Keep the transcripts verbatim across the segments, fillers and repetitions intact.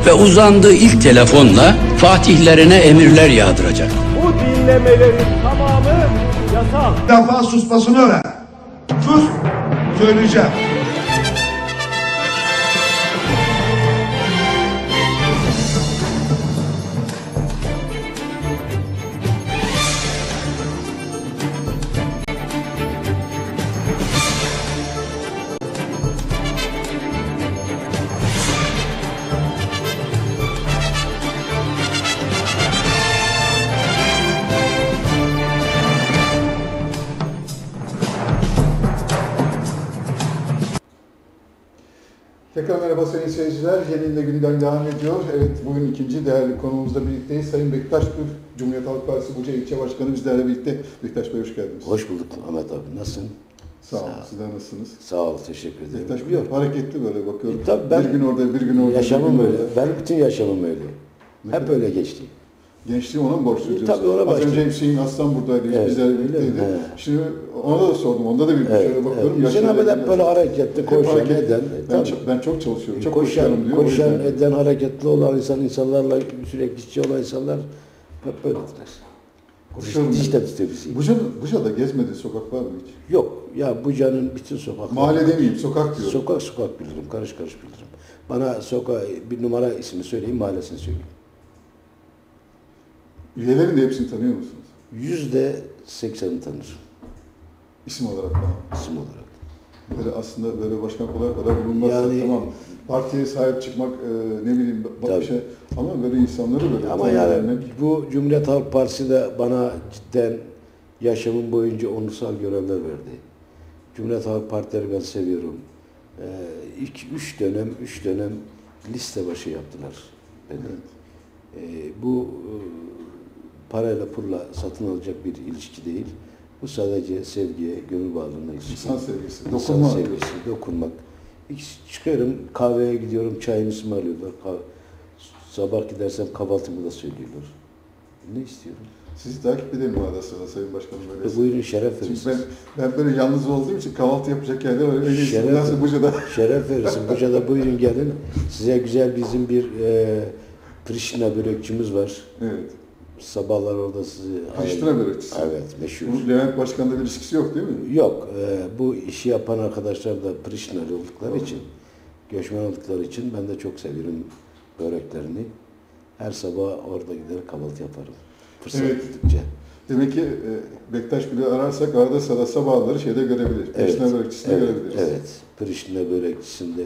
ve uzandığı ilk telefonla fatihlerine emirler yağdıracak. Bu dinlemelerin tamamı yasal. Bir defa susmasını öğren. Sus, söyleyeceğim. Tekrar merhaba sayın seyirciler. Yeni günden devam ediyor. Evet, bugün ikinci değerli konuğumuzla birlikteyiz. Sayın Bektaş Gül, Cumhuriyet Halk Partisi Buca İlçe Başkanı bizlerle birlikte. Bektaş Bey hoş geldiniz. Hoş bulduk Ahmet abi. Nasılsın? Sağ olun. Sizler nasılsınız? Sağ ol, teşekkür ederim. Bektaş Bey hareketli böyle bakıyorum. E, tabii ben, bir gün orada, bir gün orada. Yaşamım gün öyle. Orada. Ben bütün yaşamım öyle. Ne Hep kadar? öyle geçti. Gençliği ona mı borçluyuz? E, tabii ona Az başladım. önce Hüseyin Aslan buradaydı, Evet, bizlerle birlikteydi. evet. Şimdi ona da sordum, onda da bir Evet, şöyle bakıyorum. evet. Hüseyin abi hep böyle hareketli, Hep koşan, hareketli. eden. Ben, Tabii. çok, ben çok çalışıyorum, çok koşan, koşuyorum diyor. koşan, O yüzden- eden, hareketli olan insan, insanlarla sürekli işçi olan insanlar hep böyledirler. Koşuyorum. Diş de tutuyor bizi. Buca'da, Buca'da gezmediği sokak var mı hiç? Yok. Ya Buca'nın bütün sokakları. Mahalle demeyeyim, sokak diyorum. Sokak sokak bilirim, karış karış bilirim. Bana sokağa bir numara ismi söyleyin, mahallesini söyleyeyim. Üyelerin de hepsini tanıyor musunuz? Yüzde seksenini tanırım. İsim olarak bana. İsim olarak. Böyle aslında böyle başkan kolay kolay bulunmaz. Yani- Tamam. Partiye sahip çıkmak e, ne bileyim bak Tabii. bir şey ama böyle insanları böyle Ama tanıyabilmek- yani bu Cumhuriyet Halk Partisi de bana cidden yaşamım boyunca onursal görevler verdi. Cumhuriyet Halk Partileri ben seviyorum. Ee, ilk üç dönem, üç dönem liste başı yaptılar beni. Ee, bu e, parayla pulla satın alacak bir ilişki değil. Bu sadece sevgiye, gönül bağlılığına ilişkin. İnsan sevgisi, İnsan dokunma. sevgisi, dokunmak. İlk çıkıyorum, kahveye gidiyorum, çayımı ısmarlıyorlar. Kah- Sabah gidersem kahvaltımı da söylüyorlar. Ne istiyorum? Sizi takip edelim bu arada sıra Sayın Başkanım böyle. E, buyurun şeref Çünkü verirsiniz. ben, ben böyle yalnız olduğum için kahvaltı yapacak yerler var. Öyle Şeref- bundan sonra Buca'da. Şeref verirsin. Buca'da buyurun gelin. Size güzel bizim bir e, Priştine börekçimiz var. Evet. Sabahlar orada sizi... Priştine börekçisi. Evet, meşhur. Bu Levent Başkan'la bir ilişkisi yok değil mi? Yok, e, bu işi yapan arkadaşlar da Priştineli oldukları için, göçmen oldukları için ben de çok seviyorum böreklerini. Her sabah orada gider kahvaltı yaparım. Fırsat Evet. buldukça. Demek ki e, Bektaş Gül'ü ararsak arada sırada sabahları şeyde görebiliriz. Evet, Priştine börekçisinde evet, görebiliriz. evet. Priştine börekçisinde,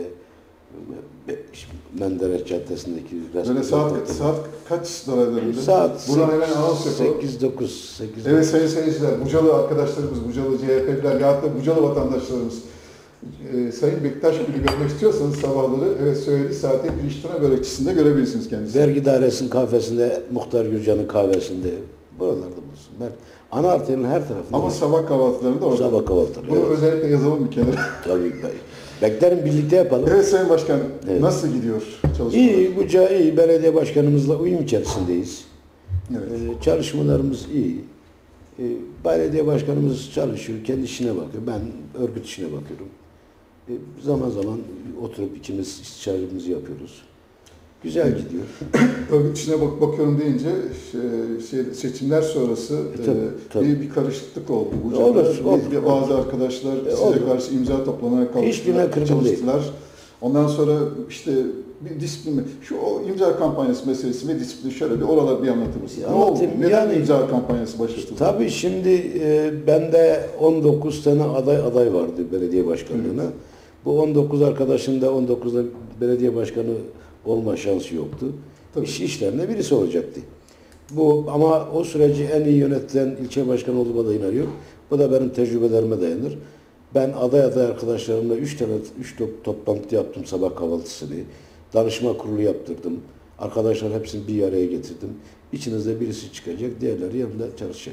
e, Menderes Caddesi'ndeki Böyle restoran- saat, saat kaç dolaylarında? Saat Buradan hemen anons yapalım. sekiz dokuz. sekiz Evet sayın seyirciler, Bucalı arkadaşlarımız, Bucalı C H P'liler ya da Bucalı vatandaşlarımız e, Sayın Bektaş Gül'ü görmek istiyorsanız sabahları evet söylediği saatte Priştine börekçisinde görebilirsiniz kendisini. Vergi dairesinin kahvesinde, Muhtar Gürcan'ın kahvesinde, buralarda bulunsun. Ben, ana arterinin her tarafında. Ama sabah kahvaltılarında orada. Sabah kahvaltıları. Bunu Evet. özellikle yazalım bir kenara. Tabii. Beklerim birlikte yapalım. Evet Sayın Başkan, Evet. nasıl gidiyor çalışmalar? İyi, Buca iyi. Belediye başkanımızla uyum içerisindeyiz. Evet. Ee, çalışmalarımız iyi. Ee, belediye başkanımız çalışıyor, kendi işine bakıyor. Ben örgüt işine bakıyorum. Ee, zaman zaman oturup ikimiz istişaremizi yapıyoruz. Güzel gidiyor. Örgüt içine bak bakıyorum deyince şey, şey, seçimler sonrası E, tabii, e, tabii. Bir, bir karışıklık oldu. Buca'da. Olur, Bir- olur, bir- Bazı arkadaşlar E, size olur. karşı imza toplamaya Hiçbirine kalktılar, kırgın değil. çalıştılar. Ondan sonra işte bir disiplin, şu o imza kampanyası meselesi ve disiplin şöyle bir oralar bir anlatır mısınız? Ya Ne oldu? anlatayım, Neden yani- imza kampanyası başlatıldı? Tabii şimdi e, bende on dokuz tane aday aday vardı belediye başkanlığına. Evet. Bu on dokuz arkadaşın da on dokuzda belediye başkanı olma şansı yoktu. Tabii. İş işlerinde birisi olacaktı. Bu ama o süreci en iyi yönetilen ilçe başkanı olduğuma da inanıyorum. Bu da benim tecrübelerime dayanır. Ben aday aday arkadaşlarımla üç tane üç top, toplantı yaptım sabah kahvaltısını. Danışma kurulu yaptırdım. Arkadaşlar hepsini bir araya getirdim. İçinizde birisi çıkacak, diğerleri yanında çalışacak.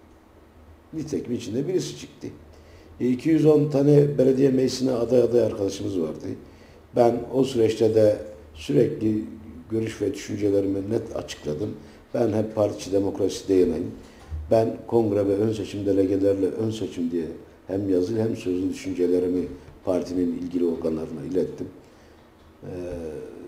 Nitekim içinde birisi çıktı. E, iki yüz on tane belediye meclisine aday aday arkadaşımız vardı. Ben o süreçte de sürekli görüş ve düşüncelerimi net açıkladım. Ben hep partiçi demokrasi yanayım. Ben kongre ve ön seçim delegelerle ön seçim diye hem yazılı hem sözlü düşüncelerimi partinin ilgili organlarına ilettim. Ee,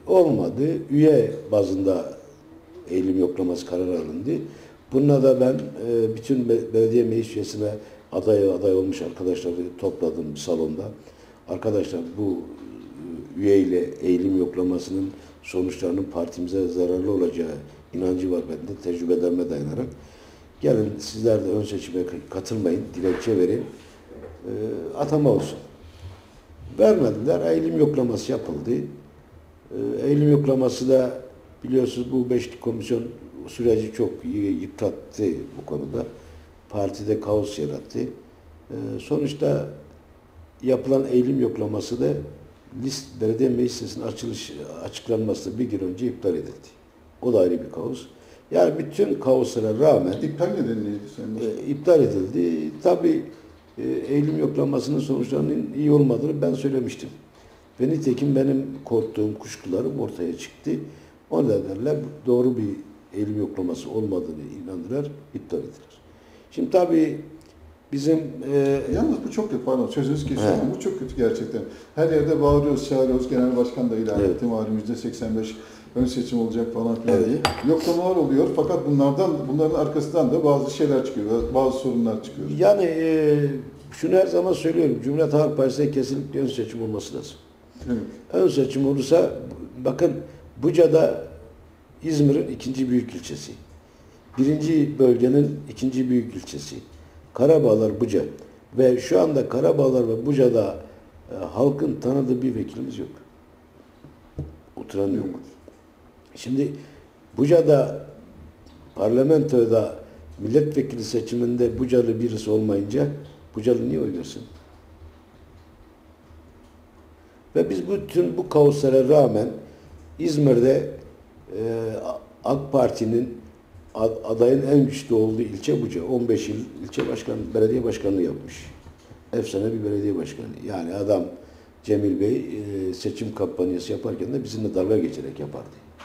olmadı. Üye bazında eğilim yoklaması kararı alındı. Bununla da ben e, bütün be- belediye meclis üyesine aday aday olmuş arkadaşları topladım bir salonda. Arkadaşlar bu e, üye ile eğilim yoklamasının sonuçlarının partimize zararlı olacağı inancı var bende, tecrübelerime dayanarak. Gelin sizler de ön seçime katılmayın, dilekçe verin, e, atama olsun. Vermediler, eğilim yoklaması yapıldı. E, eğilim yoklaması da biliyorsunuz bu beşli komisyon süreci çok yıprattı bu konuda. Partide kaos yarattı. E, sonuçta yapılan eğilim yoklaması da list belediye meclisinin açılış açıklanması bir gün önce iptal edildi. O da ayrı bir kaos. Yani bütün kaoslara rağmen İptal nedeni neydi Sayın Başkan? e, iptal edildi. Tabii e, eğilim yoklamasının sonuçlarının iyi olmadığını ben söylemiştim. Ve nitekim benim korktuğum kuşkularım ortaya çıktı. O nedenle doğru bir eğilim yoklaması olmadığını inandılar, iptal ettiler. Şimdi tabii bizim e, Yalnız bu çok kötü, pardon sözünüzü kesiyorum He. ama bu çok kötü gerçekten. Her yerde bağırıyoruz, çağırıyoruz, genel başkan da ilan Evet. etti, malum yüzde seksen beş ön seçim olacak falan filan Evet. diye. Yoklamalar oluyor fakat bunlardan, bunların arkasından da bazı şeyler çıkıyor, bazı sorunlar çıkıyor. yani e, şunu her zaman söylüyorum, Cumhuriyet Halk Partisi'ne kesinlikle ön seçim olması lazım. Evet. Ön seçim olursa, bakın Buca'da İzmir'in ikinci büyük ilçesi. Birinci bölgenin ikinci büyük ilçesi. Karabağlar, Buca. Ve şu anda Karabağlar ve Buca'da e, halkın tanıdığı bir vekilimiz yok. Oturan yok. Şimdi Buca'da parlamentoda milletvekili seçiminde Bucalı birisi olmayınca Bucalı niye oy versin? Ve biz bütün bu kaoslara rağmen İzmir'de e, AK Parti'nin adayın en güçlü olduğu ilçe Buca. on beş yıl ilçe başkanı, belediye başkanlığı yapmış. Efsane bir belediye başkanı. Yani adam Cemil Bey e, seçim kampanyası yaparken de bizimle dalga geçerek yapardı.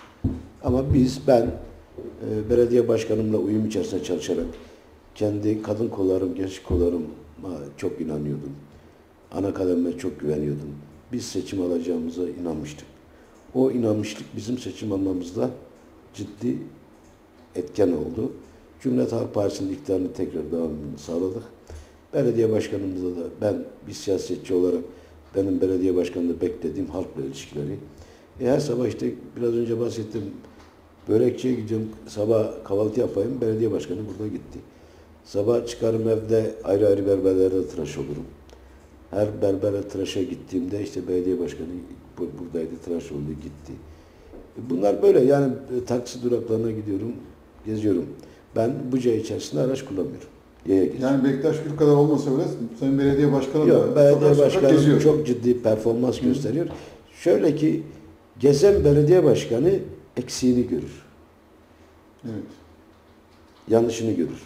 Ama biz, ben e, belediye başkanımla uyum içerisinde çalışarak kendi kadın kollarım, genç kollarıma çok inanıyordum. Ana kademime çok güveniyordum. Biz seçim alacağımıza inanmıştık. O inanmışlık bizim seçim almamızda ciddi etken oldu. Cumhuriyet Halk Partisi'nin iktidarını tekrar devamını sağladık. Belediye başkanımızda da ben bir siyasetçi olarak benim belediye başkanında beklediğim halkla ilişkileri. E her sabah işte biraz önce bahsettim. Börekçiye gidiyorum, sabah kahvaltı yapayım, belediye başkanı burada gitti. Sabah çıkarım evde ayrı ayrı berberlerde tıraş olurum. Her berbere tıraşa gittiğimde işte belediye başkanı buradaydı, tıraş oldu, gitti. Bunlar böyle yani taksi duraklarına gidiyorum, geziyorum. Ben Buca içerisinde araç kullanmıyorum. Yaya geziyorum. Yani Bektaş Gül kadar olmasa bile Sayın Belediye Başkanı Yok, da belediye sokak sokak başkanı geziyor. çok ciddi performans gösteriyor. Şöyle ki gezen belediye başkanı eksiğini görür. Evet. Yanlışını görür.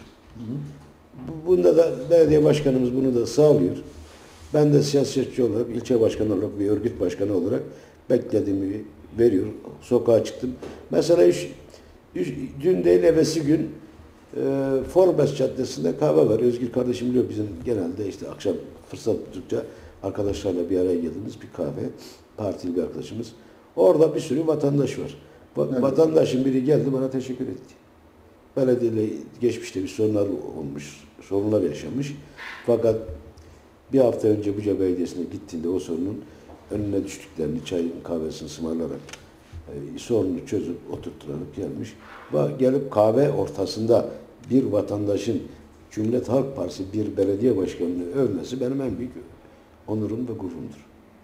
Bu- Bunda da belediye başkanımız bunu da sağlıyor. Ben de siyasetçi olarak, ilçe başkanı olarak, bir örgüt başkanı olarak beklediğimi veriyor. Sokağa çıktım. Mesela üç, üç, dün değil evvelsi gün e, Forbes Caddesi'nde kahve var. Özgür kardeşim biliyor, bizim genelde işte akşam fırsat buldukça arkadaşlarla bir araya geldiğimiz bir kahve. Partili bir arkadaşımız. Orada bir sürü vatandaş var. Va- Evet. Vatandaşın biri geldi bana teşekkür etti. Belediyeyle geçmişte bir sorunlar olmuş, sorunlar yaşamış. Fakat bir hafta önce Buca Belediyesi'ne gittiğinde o sorunun önüne düştüklerini, çayın kahvesini ısmarlarak e, sorunu çözüp oturtturarak gelmiş. Ve gelip kahve ortasında bir vatandaşın Cumhuriyet Halk Partisi bir belediye başkanını övmesi benim en büyük onurum ve gururumdur.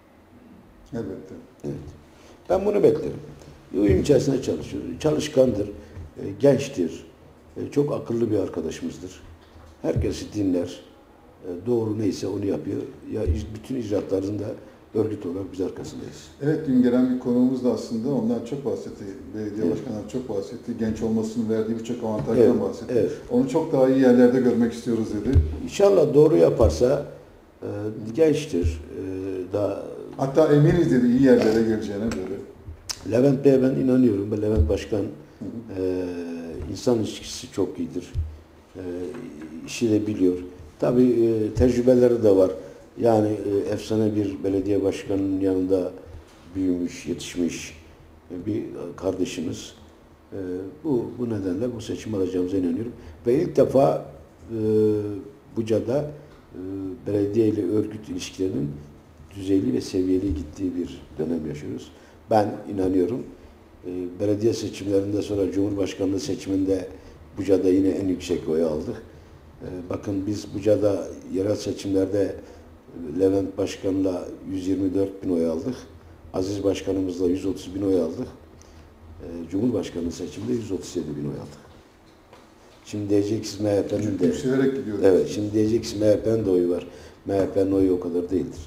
Elbette. Evet. Ben bunu beklerim. Uyum içerisinde çalışıyor. Çalışkandır, e, gençtir, e, çok akıllı bir arkadaşımızdır. Herkesi dinler, e, doğru neyse onu yapıyor. Ya bütün icraatlarında örgüt olarak biz arkasındayız. Evet, dün gelen bir konuğumuz da aslında ondan çok bahsetti. Belediye Evet. başkanları çok bahsetti. Genç olmasının verdiği birçok avantajdan Evet, bahsetti. evet. Onu çok daha iyi yerlerde görmek istiyoruz dedi. İnşallah doğru yaparsa e, gençtir, e, daha Hatta eminiz dedi iyi yerlere geleceğine böyle. Levent Bey'e ben inanıyorum. Ben Levent Başkan e, insan ilişkisi çok iyidir. E, işi de biliyor. Tabii e, tecrübeleri de var. Yani e, efsane bir belediye başkanının yanında büyümüş, yetişmiş. bir kardeşimiz. E, bu, bu nedenle bu seçim alacağımıza inanıyorum. Ve ilk defa e, Buca'da e, belediye ile örgüt ilişkilerinin düzeyli ve seviyeli gittiği bir dönem yaşıyoruz. Ben inanıyorum. E, belediye seçimlerinde sonra Cumhurbaşkanlığı seçiminde Buca'da yine en yüksek oyu aldık. E, bakın biz Buca'da yerel seçimlerde Levent Başkan'la yüz yirmi dört bin oy aldık. Aziz Başkanımızla yüz otuz bin oy aldık. E, Cumhurbaşkanlığı seçiminde yüz otuz yedi bin oy aldık. Şimdi diyeceksiniz M H P'nin de... Yükselerek gidiyor. Evet, şimdi diyeceksiniz M H P'nin de oyu var. M H P'nin oyu o kadar değildir.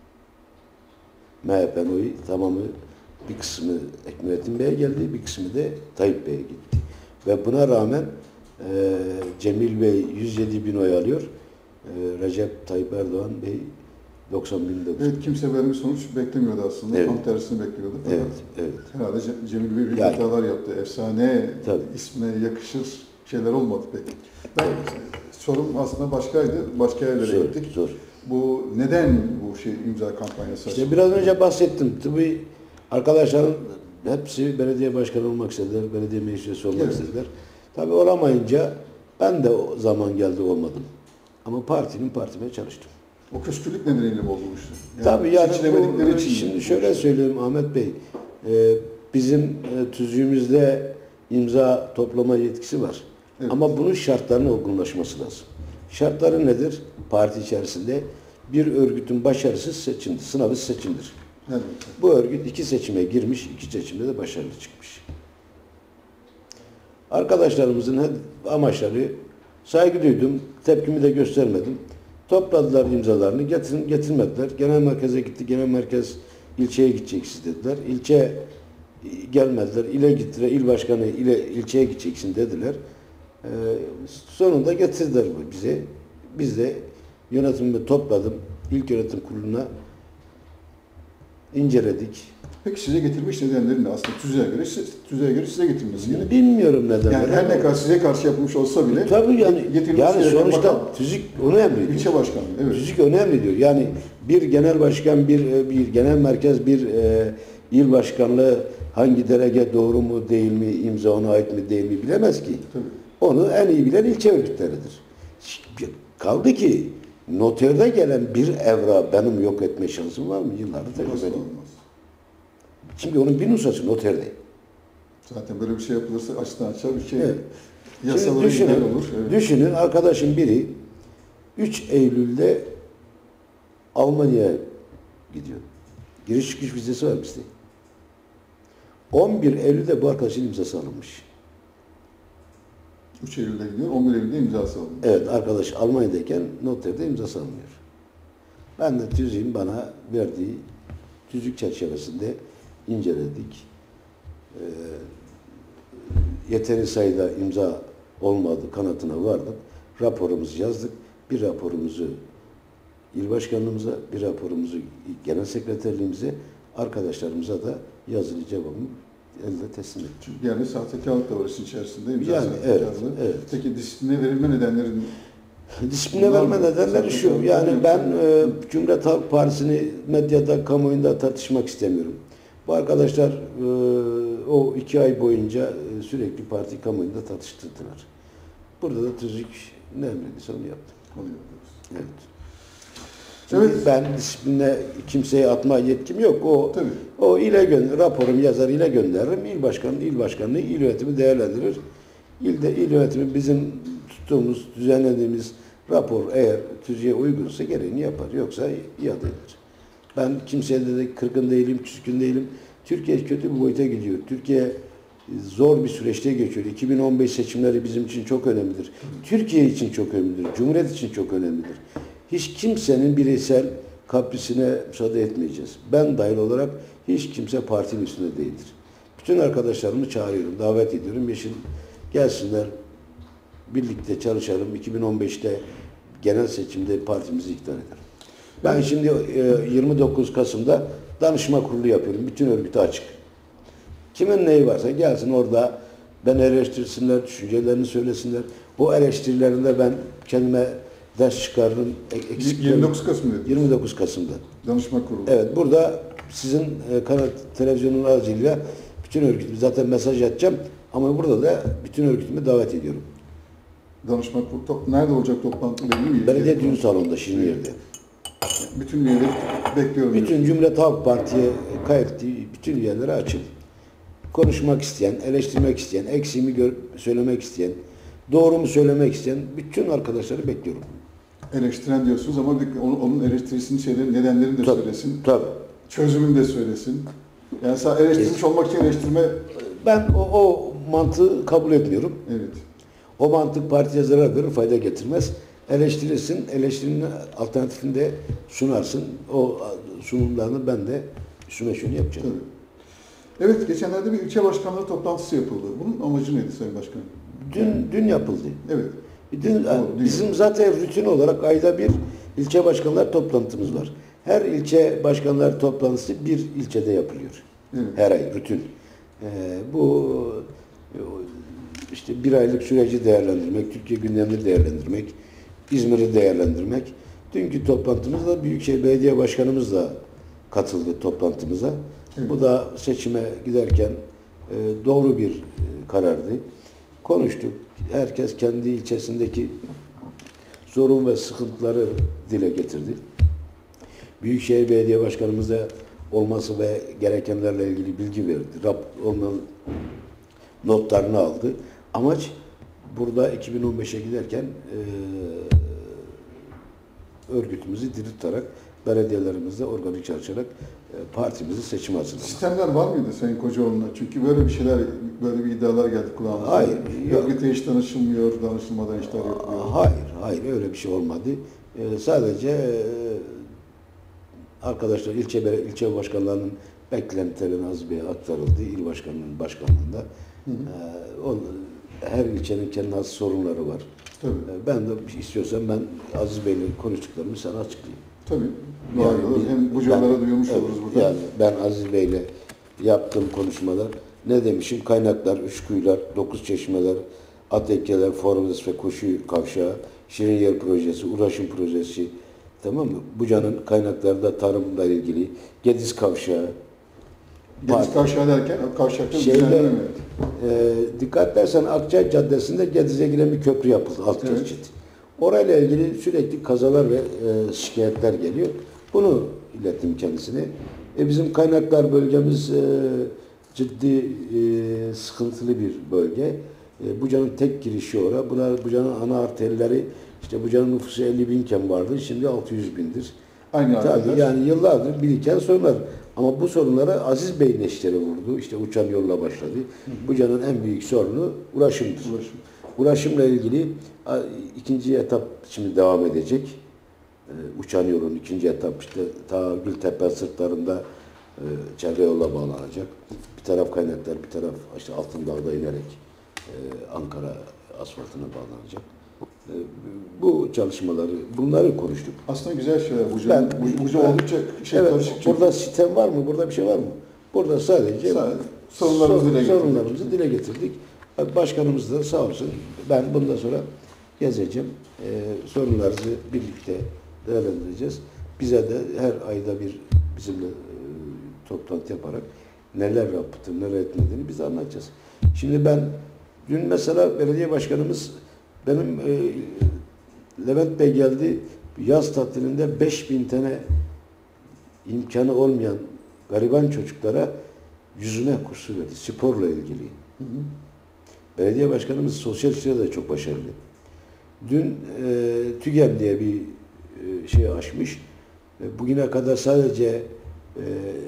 M H P'nin oyu tamamı bir kısmı Ekmelettin Bey'e geldi, bir kısmı da Tayyip Bey'e gitti. Ve buna rağmen e, Cemil Bey yüz yedi bin oy alıyor. E, Recep Tayyip Erdoğan Bey doksan bin de. Evet, kimse böyle bir sonuç beklemiyordu aslında. Evet. Tam tersini bekliyordu. Fakat Evet, evet. herhalde Ce- Cemil Bey büyük Yani. hatalar yaptı. Efsane Tabii. ismine yakışır şeyler olmadı pek. Ben sorum aslında başkaydı. Başka yerlere Zor, gittik. zor. Bu neden bu şey imza kampanyası? İşte biraz önce bahsettim. Tabii arkadaşların hepsi belediye başkanı olmak istediler, belediye meclis üyesi olmak Evet. istediler. Tabii olamayınca ben de o zaman geldi olmadım. Ama partinin partime çalıştım. O küskünlük nedeniyle mi oldu bu işte? Yani Tabii yani seçilemedikleri bu, için şimdi mi? şöyle söyleyeyim Ahmet Bey, e, bizim e, tüzüğümüzde imza toplama yetkisi var. Evet. Ama bunun şartlarının olgunlaşması lazım. Şartları nedir? Parti içerisinde bir örgütün başarısız seçimdir, sınavı seçimdir. Evet. Bu örgüt iki seçime girmiş, iki seçimde de başarılı çıkmış. Arkadaşlarımızın hep amaçları, saygı duydum, tepkimi de göstermedim. Topladılar imzalarını, getirin, getirmediler. Genel merkeze gitti, genel merkez ilçeye gideceksiniz dediler. İlçe gelmediler, ile gittiler, il başkanı ile ilçeye gideceksin dediler. Ee, sonunda getirdiler bu bize. Biz de yönetimimi topladım, ilk yönetim kuruluna inceledik. Peki size getirmiş nedenleri ne? Aslında tüzüğe göre, siz- tüzüğe göre size getirmesi gerekiyor. Bilmiyorum neden. Yani her ne kadar size karşı yapılmış olsa bile Tabii yani, getirilmesi yani gereken sonuçta makam tüzük onu emrediyor. ilçe başkanı. Evet. Tüzük önemli diyor. Yani bir genel başkan, bir bir genel merkez, bir e, il başkanlığı hangi derece doğru mu değil mi, imza ona ait mi değil mi bilemez ki. Tabii. Onu en iyi bilen ilçe örgütleridir. Kaldı ki noterde gelen bir evra benim yok etme şansım var mı? Yıllardır Nasıl tecrübeliyim. olmaz? Şimdi onun bir nüshası noterde. Zaten böyle bir şey yapılırsa açıdan açar bir şey Evet. yasaları Şimdi düşünün, ihlal olur. Evet. düşünün arkadaşın biri üç Eylül'de Almanya'ya gidiyor. Giriş çıkış vizesi var bizde. on bir Eylül'de bu arkadaşın imzası alınmış. üç Eylül'de gidiyor, on bir Eylül'de imzası alınmış. Evet, arkadaş Almanya'dayken noterde imzası alınıyor. Ben de tüzüğün bana verdiği tüzük çerçevesinde inceledik. Ee, yeteri sayıda imza olmadı kanatına vardık. Raporumuzu yazdık. Bir raporumuzu il başkanlığımıza, bir raporumuzu genel sekreterliğimize, arkadaşlarımıza da yazılı cevabımı elde teslim ettik. Çünkü yani sahtekarlık da var işin içerisinde. İmza Yani, sahtekarlığı. evet, evet. Peki disipline verilme nedenleri Disipline Bunlar verme mı? nedenleri şu, Zaten yani tabii. ben e, Cumhuriyet Halk Partisi'ni medyada, kamuoyunda tartışmak istemiyorum. Bu arkadaşlar e, o iki ay boyunca e, sürekli parti kamuoyunda tartıştırdılar. Burada da tüzük ne emrediyse onu yaptım. oluyor? diyoruz. Evet. Şimdi Evet. ben disipline kimseye atma yetkim yok. O Tabii. o ile gönder, raporum yazar ile gönderirim. İl başkanı, il başkanlığı, il yönetimi değerlendirir. İlde il yönetimi bizim tuttuğumuz, düzenlediğimiz rapor eğer tüzüğe uygunsa gereğini yapar. Yoksa iade eder. Ben kimseye de kırgın değilim, küskün değilim. Türkiye kötü bir boyuta gidiyor. Türkiye zor bir süreçte geçiyor. iki bin on beş seçimleri bizim için çok önemlidir. Türkiye için çok önemlidir. Cumhuriyet için çok önemlidir. Hiç kimsenin bireysel kaprisine müsaade etmeyeceğiz. Ben dahil olarak hiç kimse partinin üstünde değildir. Bütün arkadaşlarımı çağırıyorum, davet ediyorum. Yeşil gelsinler, birlikte çalışalım. iki bin on beşte genel seçimde partimizi iktidar edelim. Ben şimdi yirmi dokuz Kasım'da danışma kurulu yapıyorum. Bütün örgüte açık. Kimin neyi varsa gelsin orada ben eleştirsinler, düşüncelerini söylesinler. Bu eleştirilerinde ben kendime ders çıkarırım. yirmi dokuz Kasım dedi. yirmi dokuz Kasım'da. Danışma kurulu. Evet, burada sizin kanal televizyonun aracılığıyla Bütün örgütümü zaten mesaj atacağım ama burada da bütün örgütümü davet ediyorum. Danışmak bu top, nerede olacak toplantı belli mi? Belediye düğün salonunda Şirinye'de. Bütün üyeleri bekliyorum. Bütün Cumhuriyet Halk Parti'ye kayıtlı bütün üyeleri açın. Konuşmak isteyen, eleştirmek isteyen, eksiğimi gör, söylemek isteyen, doğrumu söylemek isteyen bütün arkadaşları bekliyorum. Eleştiren diyorsunuz ama bir, onun, onun eleştirisini şeyleri, nedenlerini de Tabii, söylesin. tabii. Çözümünü de söylesin. Yani sadece eleştirmiş olmak için eleştirme... Ben o, o mantığı kabul etmiyorum. Evet. O mantık partiye zarar verir, fayda getirmez. Eleştirirsin, eleştirinin alternatifini de sunarsın. O sunumlarını ben de üstüme şunu yapacağım. Tabii. Evet, geçenlerde bir ilçe başkanları toplantısı yapıldı. Bunun amacı neydi Sayın Başkanım? Dün, dün yapıldı. Evet. Dün, Doğru, bizim zaten rutin olarak ayda bir ilçe başkanlar toplantımız var. Her ilçe başkanlar toplantısı bir ilçede yapılıyor. Evet. Her ay rutin. Ee, bu işte bir aylık süreci değerlendirmek, Türkiye gündemini değerlendirmek, İzmir'i değerlendirmek. Dünkü toplantımızda Büyükşehir Belediye Başkanımız da katıldı toplantımıza. Evet. Bu da seçime giderken e, doğru bir e, karardı. Konuştuk. Herkes kendi ilçesindeki sorun ve sıkıntıları dile getirdi. Büyükşehir Belediye Başkanımız da olması ve gerekenlerle ilgili bilgi verdi. Rap, onun notlarını aldı. Amaç burada iki bin on beşe giderken e, örgütümüzü diri tutarak belediyelerimizde organik çalışarak e, partimizi seçim hazırlamak. Sistemler var mıydı Sayın Kocaoğlu'na? Çünkü böyle bir şeyler, böyle bir iddialar geldi kulağımıza. Hayır. Örgüte hiç danışılmıyor, danışılmadan işler yapılıyor. Hayır, hayır öyle bir şey olmadı. E, sadece e, arkadaşlar ilçe ilçe başkanlarının beklentilerine az bir aktarıldı. İl başkanının başkanlığında. Hı hı. E, on, her ilçenin kendi has sorunları var. Tabii. E, ben de istiyorsan ben Aziz Bey'le konuştuklarımı sana açıklayayım. Tabii. Yani Yani biz, hem bucalara ben, duyurmuş evet, oluruz burada. Yani ben Aziz Bey'le yaptığım konuşmalar ne demişim? Kaynaklar, Üçkuyular, Dokuz Çeşmeler, Atekkeler, Formes ve Koşu Kavşağı, Şirinyer Projesi, Uğraşım Projesi, tamam mı? Buca'nın kaynaklarda tarımla ilgili, Gediz Kavşağı. Gediz Kavşağı derken Kavşak'ta Şeyde, düzenleme mi? E, dikkat edersen Akçay Caddesi'nde Gediz'e giren bir köprü yapıldı, alt Evet. geçit. Orayla ilgili sürekli kazalar ve e, şikayetler geliyor. Bunu ilettim kendisine. E, bizim kaynaklar bölgemiz e, ciddi e, sıkıntılı bir bölge. E, Buca'nın tek girişi orada. Bunlar Buca'nın ana arterleri, işte Buca'nın nüfusu elli binken vardı, şimdi altı yüz bindir. Aynı Tabii arkadaşlar. yani yıllardır biriken sorunlar. Ama bu sorunlara Aziz Bey neşteri vurdu. İşte uçan yolla başladı. Hı hı. Buca'nın en büyük sorunu ulaşımdır. Ulaşım. Ulaşımla ilgili ikinci etap şimdi devam edecek. Ee, uçan yolun ikinci etap işte ta Gültepe sırtlarında e, çevre yolla bağlanacak. Bir taraf kaynaklar, bir taraf işte Altındağ'da inerek e, Ankara asfaltına bağlanacak. E, bu çalışmaları, bunları konuştuk. Aslında güzel şeyler. Buca, Ben- Buca ben- oldukça şey Evet, karışık. çünkü. burada sistem var mı? Burada bir şey var mı? Burada sadece, Sadece sorunlarımızı sor- dile getirdik. sorunlarımızı dile getirdik. Başkanımız da sağ olsun. Ben bundan sonra gezeceğim. Ee, sorunlarımızı birlikte değerlendireceğiz. Bize de her ayda bir bizimle e, toplantı yaparak neler yaptı, neler etmediğini bize anlatacağız. Şimdi ben dün mesela belediye başkanımız benim e, Levent Bey geldi. Yaz tatilinde beş bin tane imkanı olmayan gariban çocuklara yüzme kursu verdi. Sporla ilgili. Hı hı. Belediye başkanımız sosyal işlerde de çok başarılı. Dün e, TÜGEM diye bir e, şey açmış. E, bugüne kadar sadece e,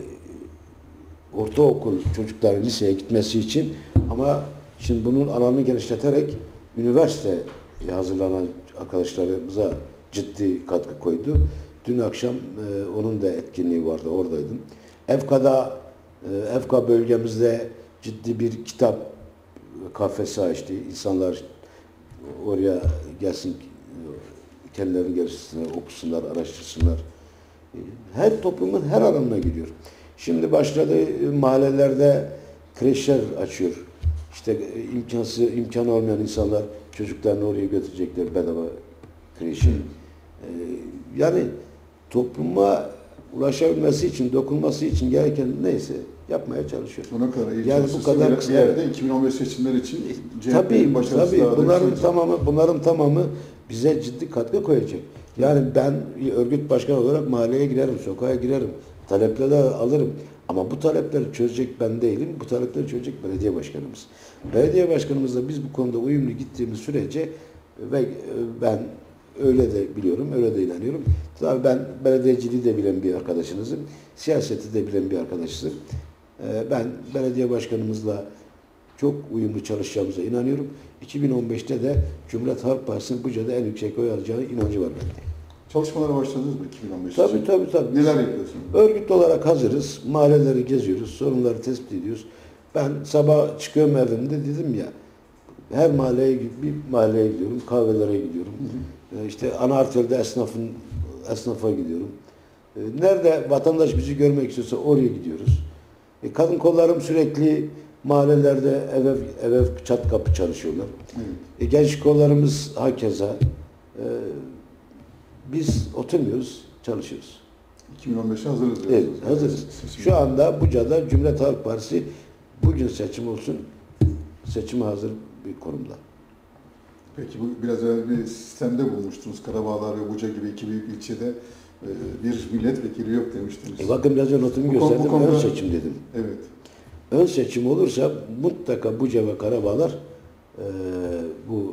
ortaokul çocukların liseye gitmesi için ama şimdi bunun alanını genişleterek üniversite hazırlanan arkadaşlarımıza ciddi katkı koydu. Dün akşam e, onun da etkinliği vardı, oradaydım. Efka'da, e, Efka bölgemizde ciddi bir kitap kafesi açtı. İnsanlar oraya gelsin, kendilerini geliştirsinler, okusunlar, araştırsınlar. Her toplumun her alanına gidiyor. Şimdi başladı mahallelerde kreşler açıyor. İşte imkansız, imkanı olmayan insanlar çocuklarını oraya götürecekler bedava kreşi. Yani topluma ulaşabilmesi için, dokunması için gereken neyse yapmaya çalışıyor. Buna kadar iyi Yani bu kadar bir, kısa- bir yerde iki bin on beş seçimler için C H Tabii, P'nin başarısı tabii. daha da Bunların yükselecek. tamamı, bunların tamamı bize ciddi katkı koyacak. Yani ben örgüt başkanı olarak mahalleye girerim, sokağa girerim, talepleri alırım. Ama bu talepleri çözecek ben değilim, bu talepleri çözecek belediye başkanımız. Belediye başkanımızla biz bu konuda uyumlu gittiğimiz sürece ve ben öyle de biliyorum, öyle de inanıyorum. Tabii ben belediyeciliği de bilen bir arkadaşınızım, siyaseti de bilen bir arkadaşızım. Ben belediye başkanımızla çok uyumlu çalışacağımıza inanıyorum. iki bin on beşte de Cumhuriyet Halk Partisi'nin Buca'da en yüksek oy alacağına inancı var bende. Çalışmalara başladınız mı iki bin on beş Tabii için? tabii tabii. Neler yapıyorsunuz? Örgüt olarak hazırız. Mahalleleri geziyoruz. Sorunları tespit ediyoruz. Ben sabah çıkıyorum evimde dedim ya, her mahalleye bir mahalleye gidiyorum. Kahvelere gidiyorum. Hı hı. İşte ana arterde esnafın esnafa gidiyorum. Nerede vatandaş bizi görmek istiyorsa oraya gidiyoruz. E, kadın kollarım sürekli mahallelerde ev ev, ev, ev çat kapı çalışıyorlar. Evet. E, genç kollarımız hakeza. E, biz oturmuyoruz, çalışıyoruz. iki bin on beşe hazırız diyorsunuz. Evet, hazırız. Şu anda Buca'da Cumhuriyet Halk Partisi bugün seçim olsun, seçime hazır bir konumda. Peki bu biraz evvel bir sistemde bulmuştunuz. Karabağlar ve Buca gibi iki büyük ilçede e, bir milletvekili yok demiştiniz. E bakın biraz önce notumu Bu konu- gösterdim, bu konuda- ön seçim dedim. Evet. Ön seçim olursa mutlaka Buca ve Karabağlar e, bu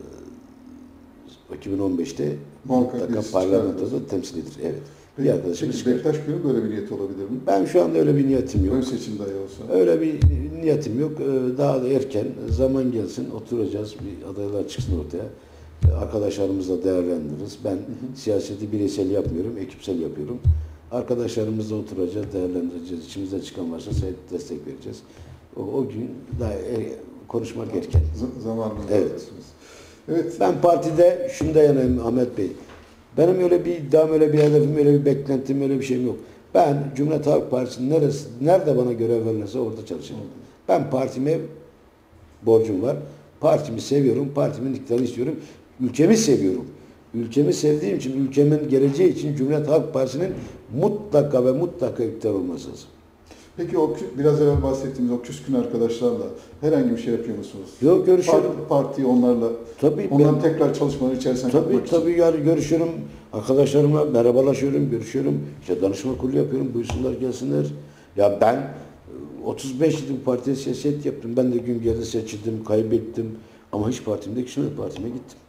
e, iki bin on beşte Muhakkak mutlaka birisi parlamentoda çıkar. temsil edilir. Evet. Bir Peki, arkadaşımız peki çıkar. Bektaş Gül'ün böyle bir niyeti olabilir mi? Ben şu anda öyle bir niyetim yok. Ön seçim dahi olsa. Öyle bir niyetim yok. Ee, Daha da erken zaman gelsin, oturacağız, bir adaylar çıksın ortaya. Ee, Arkadaşlarımızla değerlendiririz. Ben hı hı. siyaseti bireysel yapmıyorum, ekipsel yapıyorum. Arkadaşlarımızla oturacağız, değerlendireceğiz. İçimizden çıkan varsa destek vereceğiz. O, o gün daha er, konuşmak erken. Z- zamanında Evet. diyorsunuz. Evet. Ben partide şunda yanayım Ahmet Bey. Benim öyle bir iddiam, öyle bir hedefim, öyle bir beklentim, öyle bir şeyim yok. Ben Cumhuriyet Halk Partisi'nin neresi, nerede bana görev verilirse orada çalışırım. Ben partime borcum var. Partimi seviyorum, partimin iktidarını istiyorum. Ülkemi seviyorum. Ülkemi sevdiğim için, ülkemin geleceği için Cumhuriyet Halk Partisi'nin mutlaka ve mutlaka iktidar olması lazım. Peki o kü- biraz evvel bahsettiğimiz o küskün arkadaşlarla herhangi bir şey yapıyor musunuz? Yok, görüşüyorum. Parti, partiyi onlarla, Tabii onların ben- tekrar çalışmaları içerisine Tabii katmak için. tabii yani görüşüyorum. Arkadaşlarımla merhabalaşıyorum, görüşüyorum. İşte danışma kurulu yapıyorum. Buyursunlar gelsinler. Ya ben e, otuz beş yıl partiye siyaset yaptım. Ben de gün geldi seçildim, kaybettim. Ama hiç partimde kişinin partime gittim.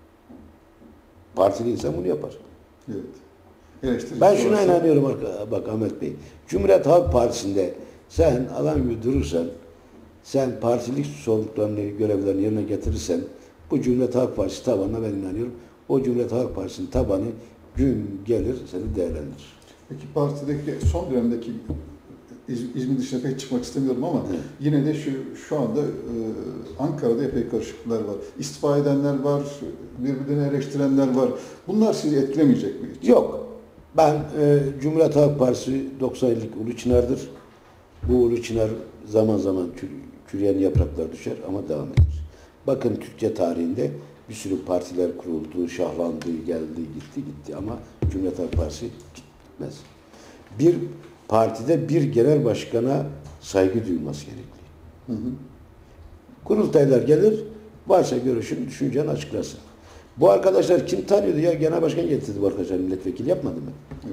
Partili insan bunu yapar. Evet. Eleştirisi Ben şuna varsa- inanıyorum arka- bak Ahmet Bey. Cumhuriyet Halk Partisi'nde sen adam gibi durursan, sen partilik sorumluluklarını, görevlerini yerine getirirsen, bu Cumhuriyet Halk Partisi tabanına ben inanıyorum. O Cumhuriyet Halk Partisi'nin tabanı gün gelir seni değerlendirir. Peki partideki son dönemdeki İz- İzmir dışına pek çıkmak istemiyorum ama Evet. yine de şu şu anda e, Ankara'da epey karışıklıklar var. İstifa edenler var, birbirini eleştirenler var. Bunlar sizi etkilemeyecek mi hiç? Yok. Ben e, Cumhuriyet Halk Partisi doksan yıllık Ulu Çınar'dır. Bu Ulu Çınar zaman zaman kür, çürüyen yapraklar düşer ama devam eder. Bakın Türkiye tarihinde bir sürü partiler kuruldu, şahlandı, geldi, gitti, gitti ama Cumhuriyet Halk Partisi gitmez. Bir partide bir genel başkana saygı duyulması gerekli. Hı hı. Kurultaylar gelir, varsa görüşün, düşünceni açıklarsın. Bu arkadaşlar kim tanıyordu ya? Genel başkan getirdi bu arkadaşlar, milletvekili yapmadı mı? Evet.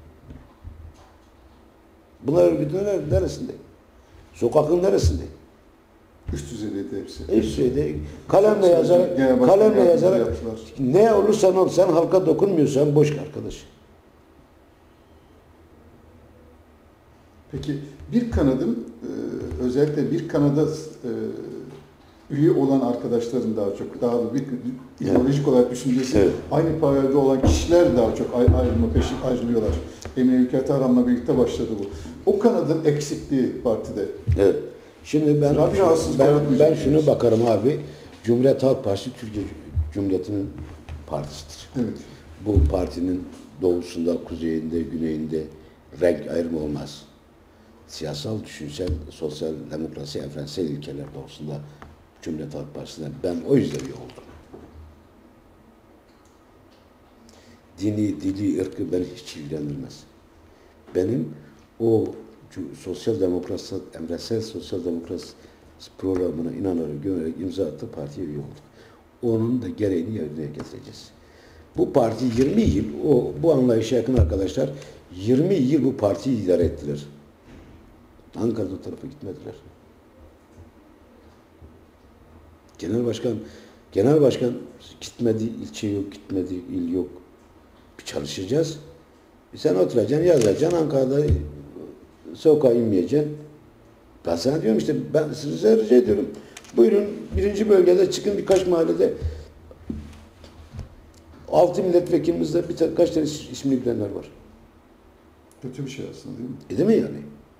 Bunlar örgütün neresinde? Sokakın neresinde? Üst düzeydeydi hepsi. Üst düzeyde kalemle yazarak, Genel başkan kalemle yardımcıları yazarak yaptılar. ne olursan ol, sen halka dokunmuyorsan boş arkadaş. Peki bir kanadın e, özellikle bir kanada e, üye olan arkadaşların daha çok daha da bir ideolojik olarak düşüncesi Evet. aynı pavyonda olan kişiler daha çok ay- ayrılma peşin ayrılıyorlar. Emine Ülker Tarhan'la birlikte başladı bu. O kanadın eksikliği partide. Evet. Şimdi ben Radyo rahatsız ben, yaratmayacak ben şunu mıyız? bakarım abi. Cumhuriyet Halk Partisi Türkiye Cumhuriyeti'nin partisidir. Evet. Bu partinin doğusunda, kuzeyinde, güneyinde renk ayrımı olmaz. Siyasal, düşünsel, sosyal, demokrasi, evrensel ilkeler doğusunda Cumhuriyet Halk Partisi'nden ben o yüzden üye oldum. Dini, dili, ırkı beni hiç ilgilendirmez. Benim o sosyal demokrasi, emresel sosyal demokrasi programına inanarak, güvenerek imza attı, partiye üye olduk. Onun da gereğini yerine getireceğiz. Bu parti yirmi yıl, o bu anlayışa yakın arkadaşlar, yirmi yıl bu partiyi idare ettiler. Ankara'da o tarafa gitmediler. Genel başkan, genel başkan gitmedi, ilçe yok, gitmedi, il yok. Bir çalışacağız. Sen oturacaksın, yazacaksın, Ankara'da sokağa inmeyeceksin. Ben sana diyorum işte, ben size rica ediyorum. Buyurun, birinci bölgede çıkın birkaç mahallede. Altı milletvekilimizde bir ta- kaç tane ismini bilenler var. Kötü bir şey aslında değil mi? E değil mi yani?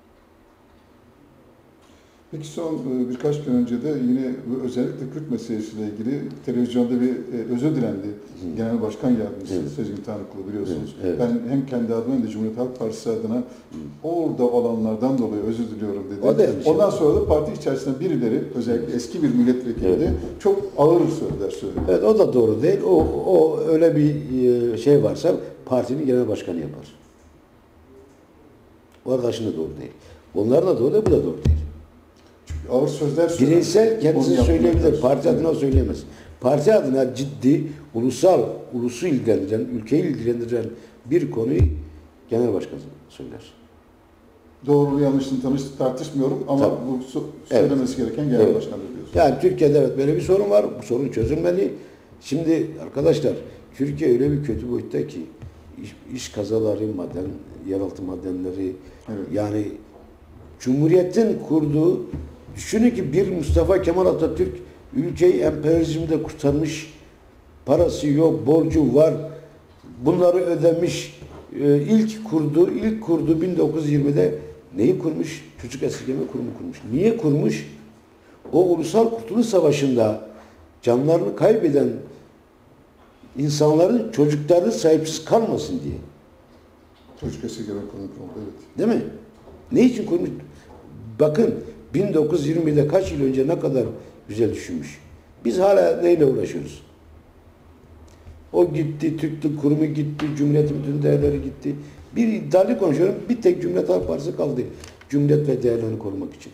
Peki son e, birkaç gün önce de yine bu özellikle Kürt meselesiyle ilgili televizyonda bir e, özür dilendi. Hı. Genel Başkan Yardımcısı evet. Sezgin Tanrıkulu biliyorsunuz. Evet. Evet. Ben hem kendi adıma hem de Cumhuriyet Halk Partisi adına Hı. orada olanlardan dolayı özür diliyorum dedi. Ondan sonra da parti içerisinde birileri, özellikle eski bir milletvekili evet. de çok ağır sözler söyledi. Evet, o da doğru değil. O, o öyle bir şey varsa partinin genel başkanı yapar. O arkadaşın da doğru değil. Onlar da doğru değil, bu da doğru değil. Ağır sözler söyler. Bireysel kendisi söyleyebilir. Parti adına söyleyemez. Parti adına ciddi, ulusal, ulusu ilgilendiren, ülkeyi ilgilendiren bir konuyu genel başkan söyler. Doğru yanlışını tanış, tartışmıyorum ama Tabii. bu so söylemesi evet. gereken genel evet. başkandır diyorsun. Yani Türkiye'de evet böyle bir sorun var. Bu sorun çözülmeli. Şimdi arkadaşlar, Türkiye öyle bir kötü boyutta ki iş, iş kazaları, maden, yeraltı madenleri evet. yani Cumhuriyet'in kurduğu, düşünün ki bir Mustafa Kemal Atatürk ülkeyi emperyalizmde kurtarmış, parası yok, borcu var, bunları ödemiş, ee, ilk kurdu, ilk kurdu bin dokuz yüz yirmide neyi kurmuş? Çocuk esirgeme kurumu kurmuş. Niye kurmuş? O Ulusal Kurtuluş Savaşı'nda canlarını kaybeden insanların çocukları sahipsiz kalmasın diye. Çocuk esirgeme kurumu kuruldu, evet. Değil mi? Ne için kurmuş? Bakın bin dokuz yüz yirmide kaç yıl önce ne kadar güzel düşünmüş. Biz hala neyle uğraşıyoruz? O gitti, Türk Kurumu gitti, Cumhuriyet'in bütün değerleri gitti. Bir iddialı konuşuyorum, bir tek Cumhuriyet Halk Partisi kaldı. Cumhuriyet ve değerlerini korumak için.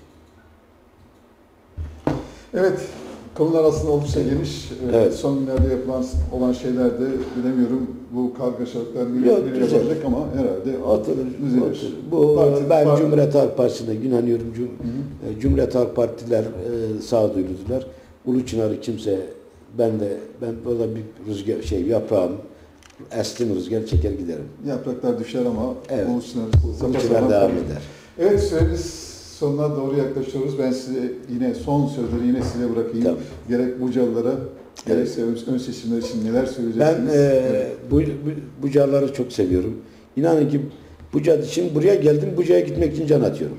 Evet, konular aslında oldukça geniş. Evet. Son günlerde yapılan olan şeyler de bilemiyorum. Bu kargaşalıklar nereye varacak ama herhalde oturur, oturur. Bu Parti, ben Parti. Cumhuriyet Halk Partisi'ne inanıyorum. Cum Hı -hı. Cumhuriyet Halk Partiler e, sağduyuludular. Ulu Çınar'ı kimse, ben de ben o da bir rüzgar şey yaprağım, estim rüzgar çeker giderim. Yapraklar düşer ama evet. Ulu Çınar, Ulu Çınar devam eder. Evet, süremiz sonuna doğru yaklaşıyoruz. Ben size yine son sözleri yine size bırakayım. Tamam. Gerek Bucalılara, evet. gerek ön seçimler için neler söyleyeceksiniz? Ben e, evet. bu, bu, Bucalıları çok seviyorum. İnanın ki Buca, şimdi buraya geldim, Buca'ya gitmek için can atıyorum.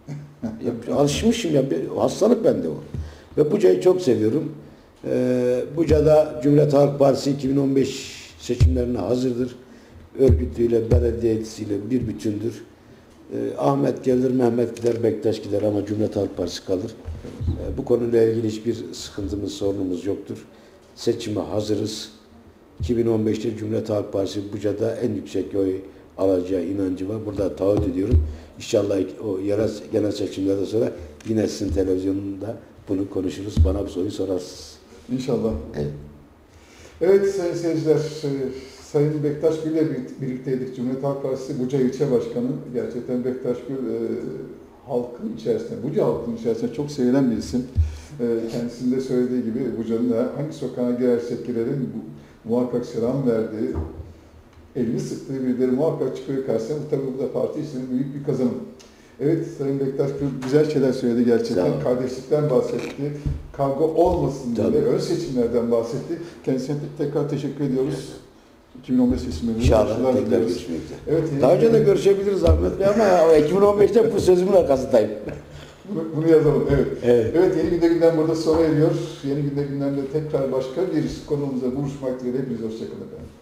ya, alışmışım ya, bir hastalık bende o. Ve Buca'yı çok seviyorum. E, Buca'da Cumhuriyet Halk Partisi iki bin on beş seçimlerine hazırdır. Örgütüyle, belediyesiyle bir bütündür. Ee, Ahmet gelir, Mehmet gider, Bektaş gider ama Cumhuriyet Halk Partisi kalır. Ee, bu konuyla ilgili hiçbir sıkıntımız, sorunumuz yoktur. Seçime hazırız. iki bin on beşte Cumhuriyet Halk Partisi Buca'da en yüksek oy alacağı inancı var. Burada taahhüt ediyorum. İnşallah o yerel genel seçimlerden sonra yine sizin televizyonunda bunu konuşuruz. Bana bu soruyu sorarsınız. İnşallah. Evet. Evet sayın seyirciler, Sayın Bektaş Gül ile birlikteydik. Cumhuriyet Halk Partisi Buca İlçe Başkanı. Gerçekten Bektaş Gül e, halkın içerisinde, Buca halkının içerisinde çok sevilen bir isim. E, kendisinin de söylediği gibi Buca'nın hangi sokağına girersek girelim bu, muhakkak selam verdiği, elini sıktığı birileri muhakkak çıkıyor karşısına. Bu tabii bu da parti için büyük bir kazanım. Evet, Sayın Bektaş Gül güzel şeyler söyledi gerçekten. Kardeşlikten bahsetti. Kavga olmasın diye ön seçimlerden bahsetti. Kendisine tekrar teşekkür ediyoruz. iki bin on beş seçimlerinde İnşallah tekrar görüşmek üzere. Evet, daha önce de görüşebiliriz Ahmet Bey ama iki bin on beşte bu sözümün arkasındayım. bunu, bunu yazalım, evet. Evet. Evet, Yeni Günde Gündem burada sona eriyor. Yeni Günde Gündem'de tekrar başka bir konumuzla buluşmak dileğiyle hepinize hoşçakalın efendim.